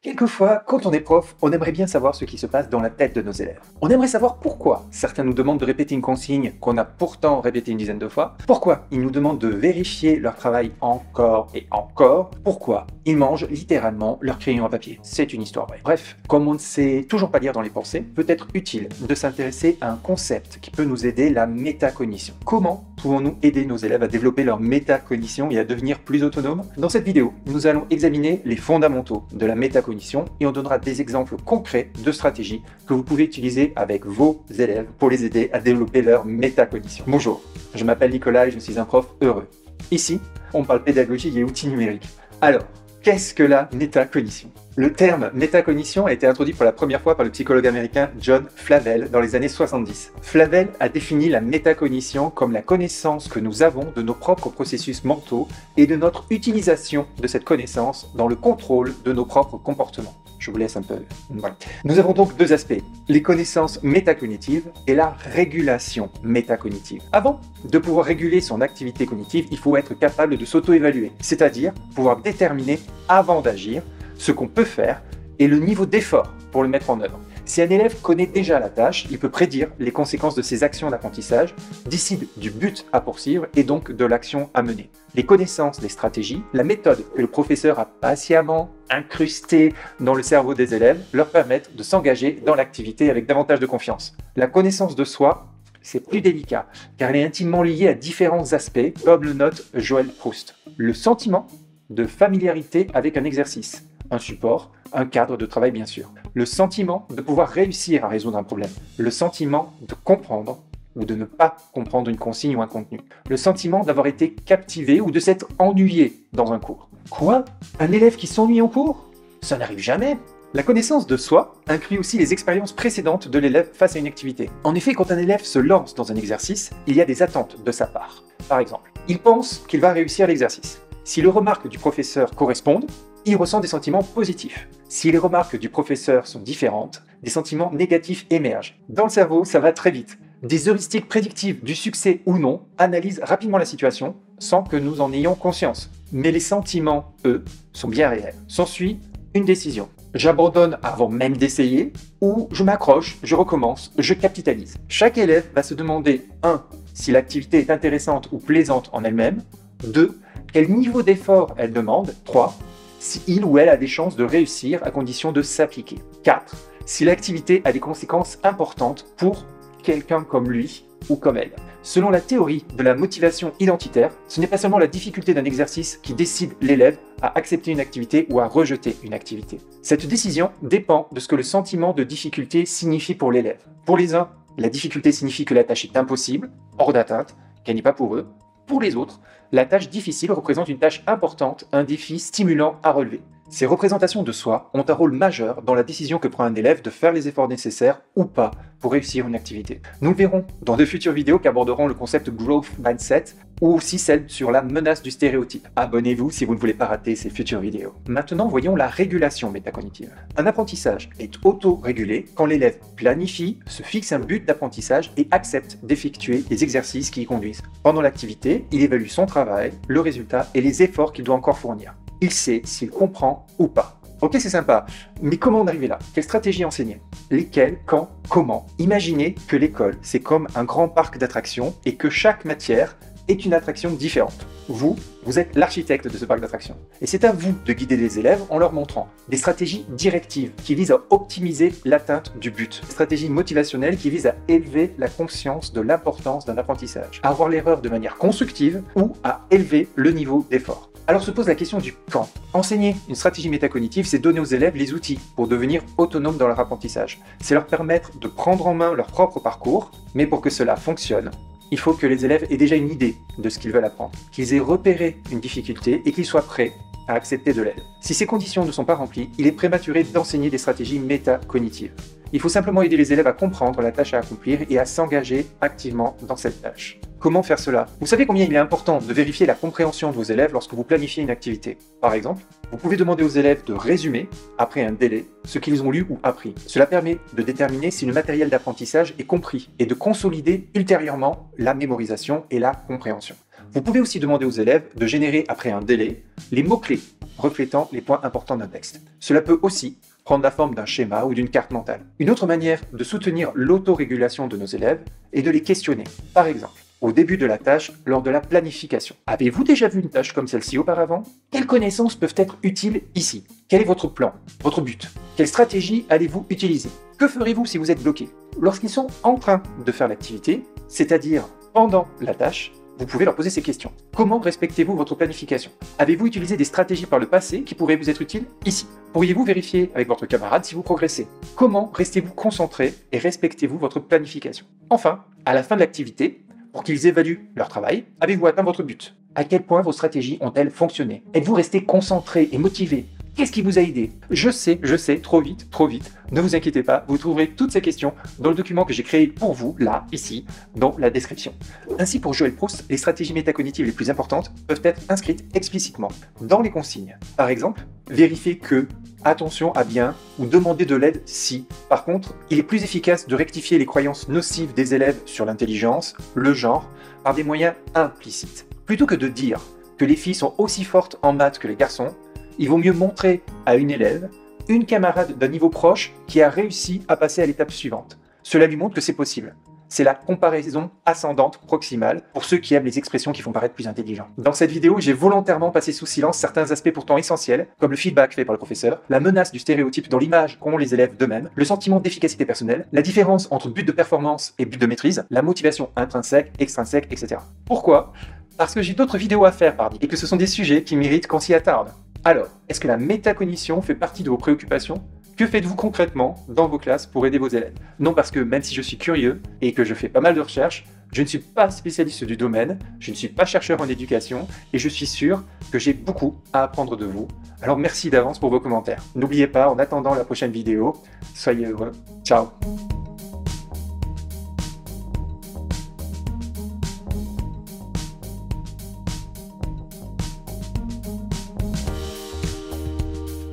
Quelquefois, quand on est prof, on aimerait bien savoir ce qui se passe dans la tête de nos élèves. On aimerait savoir pourquoi certains nous demandent de répéter une consigne qu'on a pourtant répétée une dizaine de fois, pourquoi ils nous demandent de vérifier leur travail encore et encore, pourquoi ils mangent littéralement leur crayon à papier. C'est une histoire vraie. Bref, comme on ne sait toujours pas lire dans les pensées, peut être utile de s'intéresser à un concept qui peut nous aider, la métacognition. Comment pouvons-nous aider nos élèves à développer leur métacognition et à devenir plus autonomes? Dans cette vidéo, nous allons examiner les fondamentaux de la métacognition et on donnera des exemples concrets de stratégies que vous pouvez utiliser avec vos élèves pour les aider à développer leur métacognition. Bonjour, je m'appelle Nicolas et je suis un prof heureux. Ici, on parle pédagogie et outils numériques. Alors, qu'est-ce que la métacognition? Le terme métacognition a été introduit pour la première fois par le psychologue américain John Flavel dans les années 70. Flavel a défini la métacognition comme la connaissance que nous avons de nos propres processus mentaux et de notre utilisation de cette connaissance dans le contrôle de nos propres comportements. Je vous laisse un peu. Voilà. Nous avons donc deux aspects, les connaissances métacognitives et la régulation métacognitive. Avant de pouvoir réguler son activité cognitive, il faut être capable de s'auto-évaluer, c'est-à-dire pouvoir déterminer avant d'agir ce qu'on peut faire et le niveau d'effort pour le mettre en œuvre. Si un élève connaît déjà la tâche, il peut prédire les conséquences de ses actions d'apprentissage, décide du but à poursuivre et donc de l'action à mener. Les connaissances des stratégies, la méthode que le professeur a patiemment incrustée dans le cerveau des élèves leur permettent de s'engager dans l'activité avec davantage de confiance. La connaissance de soi, c'est plus délicat, car elle est intimement liée à différents aspects, comme le note Joël Proust. Le sentiment de familiarité avec un exercice, un support, un cadre de travail bien sûr. Le sentiment de pouvoir réussir à résoudre un problème. Le sentiment de comprendre ou de ne pas comprendre une consigne ou un contenu. Le sentiment d'avoir été captivé ou de s'être ennuyé dans un cours. Quoi? Un élève qui s'ennuie en cours? Ça n'arrive jamais. La connaissance de soi inclut aussi les expériences précédentes de l'élève face à une activité. En effet, quand un élève se lance dans un exercice, il y a des attentes de sa part. Par exemple, il pense qu'il va réussir l'exercice. Si les remarques du professeur correspondent, il ressent des sentiments positifs. Si les remarques du professeur sont différentes, des sentiments négatifs émergent. Dans le cerveau, ça va très vite. Des heuristiques prédictives du succès ou non analysent rapidement la situation sans que nous en ayons conscience. Mais les sentiments, eux, sont bien réels. S'ensuit une décision. J'abandonne avant même d'essayer ou je m'accroche, je recommence, je capitalise. Chaque élève va se demander 1. Si l'activité est intéressante ou plaisante en elle-même. 2. Quel niveau d'effort elle demande. 3. Si il ou elle a des chances de réussir à condition de s'appliquer. 4. Si l'activité a des conséquences importantes pour quelqu'un comme lui ou comme elle. Selon la théorie de la motivation identitaire, ce n'est pas seulement la difficulté d'un exercice qui décide l'élève à accepter une activité ou à rejeter une activité. Cette décision dépend de ce que le sentiment de difficulté signifie pour l'élève. Pour les uns, la difficulté signifie que la tâche est impossible, hors d'atteinte, qu'elle n'est pas pour eux. Pour les autres, la tâche difficile représente une tâche importante, un défi stimulant à relever. Ces représentations de soi ont un rôle majeur dans la décision que prend un élève de faire les efforts nécessaires ou pas pour réussir une activité. Nous le verrons dans de futures vidéos qui aborderont le concept Growth Mindset ou aussi celle sur la menace du stéréotype. Abonnez-vous si vous ne voulez pas rater ces futures vidéos. Maintenant, voyons la régulation métacognitive. Un apprentissage est auto-régulé quand l'élève planifie, se fixe un but d'apprentissage et accepte d'effectuer les exercices qui y conduisent. Pendant l'activité, il évalue son travail, le résultat et les efforts qu'il doit encore fournir. Il sait s'il comprend ou pas. Ok, c'est sympa, mais comment en arriver là? Quelle stratégie enseigner? Lesquelles? Quand? Comment? Imaginez que l'école, c'est comme un grand parc d'attractions et que chaque matière est une attraction différente. Vous êtes l'architecte de ce parc d'attractions. Et c'est à vous de guider les élèves en leur montrant des stratégies directives qui visent à optimiser l'atteinte du but. Des stratégies motivationnelles qui visent à élever la conscience de l'importance d'un apprentissage, à voir l'erreur de manière constructive ou à élever le niveau d'effort. Alors se pose la question du quand. Enseigner une stratégie métacognitive, c'est donner aux élèves les outils pour devenir autonomes dans leur apprentissage. C'est leur permettre de prendre en main leur propre parcours, mais pour que cela fonctionne, il faut que les élèves aient déjà une idée de ce qu'ils veulent apprendre, qu'ils aient repéré une difficulté et qu'ils soient prêts à accepter de l'aide. Si ces conditions ne sont pas remplies, il est prématuré d'enseigner des stratégies métacognitives. Il faut simplement aider les élèves à comprendre la tâche à accomplir et à s'engager activement dans cette tâche. Comment faire cela? Vous savez combien il est important de vérifier la compréhension de vos élèves lorsque vous planifiez une activité. Par exemple, vous pouvez demander aux élèves de résumer, après un délai, ce qu'ils ont lu ou appris. Cela permet de déterminer si le matériel d'apprentissage est compris et de consolider ultérieurement la mémorisation et la compréhension. Vous pouvez aussi demander aux élèves de générer, après un délai, les mots-clés reflétant les points importants d'un texte. Cela peut aussi prendre la forme d'un schéma ou d'une carte mentale. Une autre manière de soutenir l'autorégulation de nos élèves est de les questionner. Par exemple, au début de la tâche, lors de la planification. Avez-vous déjà vu une tâche comme celle-ci auparavant? Quelles connaissances peuvent être utiles ici? Quel est votre plan? Votre but? Quelle stratégie allez-vous utiliser? Que ferez-vous si vous êtes bloqué? Lorsqu'ils sont en train de faire l'activité, c'est-à-dire pendant la tâche, vous pouvez leur poser ces questions. Comment respectez-vous votre planification? Avez-vous utilisé des stratégies par le passé qui pourraient vous être utiles ici? Pourriez-vous vérifier avec votre camarade si vous progressez? Comment restez-vous concentré et respectez-vous votre planification? Enfin, à la fin de l'activité, pour qu'ils évaluent leur travail, avez-vous atteint votre but? À quel point vos stratégies ont-elles fonctionné? Êtes-vous resté concentré et motivé? Qu'est-ce qui vous a aidé? Je sais, trop vite. Ne vous inquiétez pas, vous trouverez toutes ces questions dans le document que j'ai créé pour vous, là, ici, dans la description. Ainsi, pour Joël Proust, les stratégies métacognitives les plus importantes peuvent être inscrites explicitement dans les consignes. Par exemple, vérifiez que, attention à bien, ou demandez de l'aide si. Par contre, il est plus efficace de rectifier les croyances nocives des élèves sur l'intelligence, le genre, par des moyens implicites. Plutôt que de dire que les filles sont aussi fortes en maths que les garçons, il vaut mieux montrer à une élève, une camarade d'un niveau proche qui a réussi à passer à l'étape suivante. Cela lui montre que c'est possible. C'est la comparaison ascendante proximale pour ceux qui aiment les expressions qui font paraître plus intelligents. Dans cette vidéo, j'ai volontairement passé sous silence certains aspects pourtant essentiels, comme le feedback fait par le professeur, la menace du stéréotype dans l'image qu'ont les élèves d'eux-mêmes, le sentiment d'efficacité personnelle, la différence entre but de performance et but de maîtrise, la motivation intrinsèque, extrinsèque, etc. Pourquoi? Parce que j'ai d'autres vidéos à faire, pardi, et que ce sont des sujets qui méritent qu'on s'y attarde. Alors, est-ce que la métacognition fait partie de vos préoccupations? Que faites-vous concrètement dans vos classes pour aider vos élèves? Non, parce que même si je suis curieux et que je fais pas mal de recherches, je ne suis pas spécialiste du domaine, je ne suis pas chercheur en éducation et je suis sûr que j'ai beaucoup à apprendre de vous. Alors merci d'avance pour vos commentaires. N'oubliez pas, en attendant la prochaine vidéo, soyez heureux. Ciao!